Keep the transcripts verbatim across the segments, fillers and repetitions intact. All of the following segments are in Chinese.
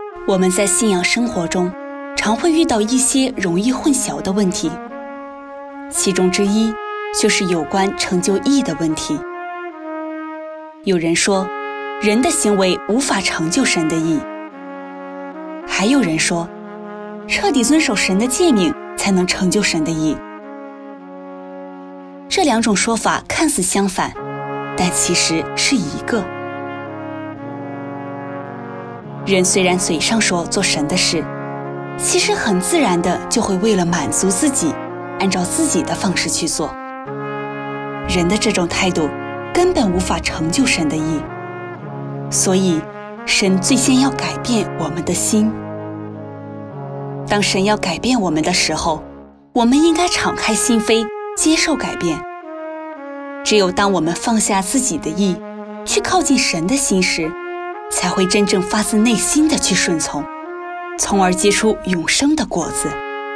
我们在信仰生活中常会遇到一些容易混淆的问题，其中之一就是有关成就义的问题。有人说，人的行为无法成就神的义，还有人说，彻底遵守神的诫命才能成就神的义。这两种说法看似相反，但其实是一个。人虽然嘴上说做神的事，其实很自然的就会为了满足自己，按照自己的方式去做。人的这种态度根本无法成就神的义，所以神最先要改变我们的心。当神要改变我们的时候，我们应该敞开心扉，接受改变。只有当我们放下自己的意，去靠近神的心时，才会真正发自内心的去顺从，从而结出永生的果子。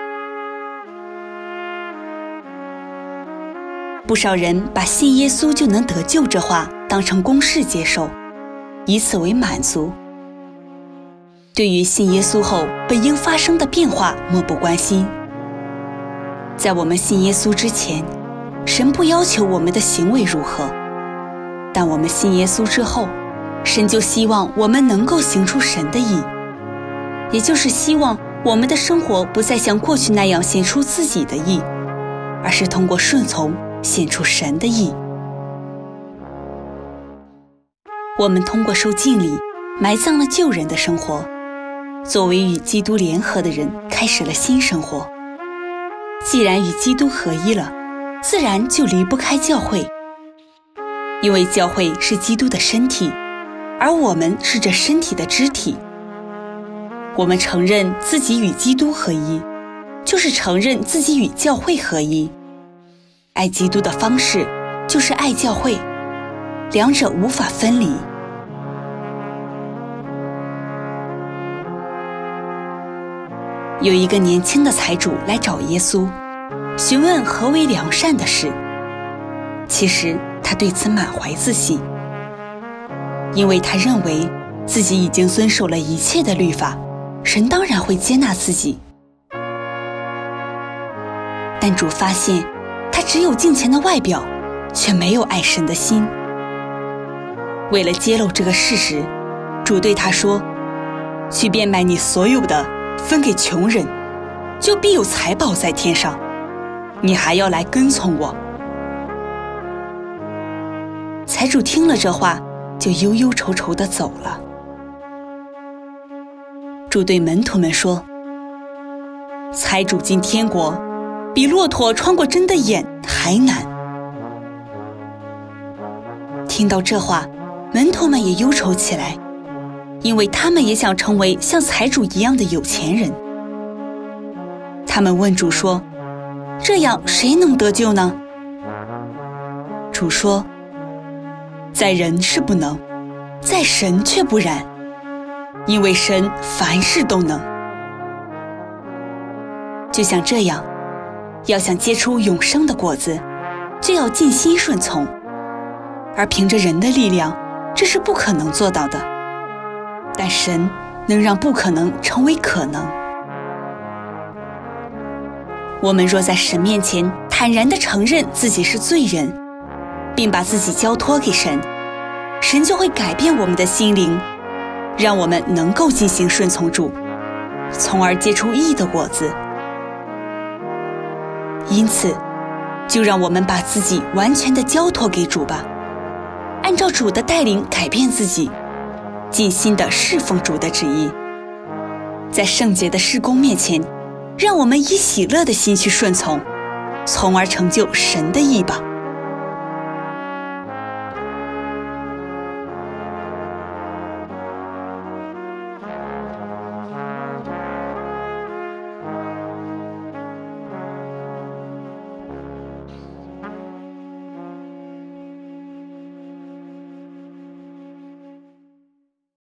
不少人把信耶稣就能得救这话当成公式接受，以此为满足。对于信耶稣后本应发生的变化漠不关心。在我们信耶稣之前，神不要求我们的行为如何，但我们信耶稣之后，神就希望我们能够行出神的义，也就是希望我们的生活不再像过去那样显出自己的义，而是通过顺从显出神的义。我们通过受浸礼埋葬了旧人的生活，作为与基督联合的人，开始了新生活。既然与基督合一了，自然就离不开教会，因为教会是基督的身体，而我们是这身体的肢体。我们承认自己与基督合一，就是承认自己与教会合一。爱基督的方式就是爱教会，两者无法分离。有一个年轻的财主来找耶稣，询问何为良善的事。其实他对此满怀自信，因为他认为自己已经遵守了一切的律法，神当然会接纳自己。但主发现他只有敬虔的外表，却没有爱神的心。为了揭露这个事实，主对他说，去变卖你所有的，分给穷人，就必有财宝在天上，你还要来跟从我。财主听了这话，就忧忧愁愁地走了。主对门徒们说，财主进天国比骆驼穿过针的眼还难。听到这话，门徒们也忧愁起来，因为他们也想成为像财主一样的有钱人。他们问主说，这样谁能得救呢？主说，在人是不能，在神却不然，因为神凡事都能。就像这样，要想结出永生的果子，就要尽心顺从，而凭着人的力量，这是不可能做到的。但神能让不可能成为可能。我们若在神面前坦然地承认自己是罪人，并把自己交托给神，神就会改变我们的心灵，让我们能够进行顺从主，从而结出义的果子。因此，就让我们把自己完全地交托给主吧，按照主的带领改变自己，尽心地侍奉主的旨意。在圣洁的事工面前，让我们以喜乐的心去顺从，从而成就神的义吧。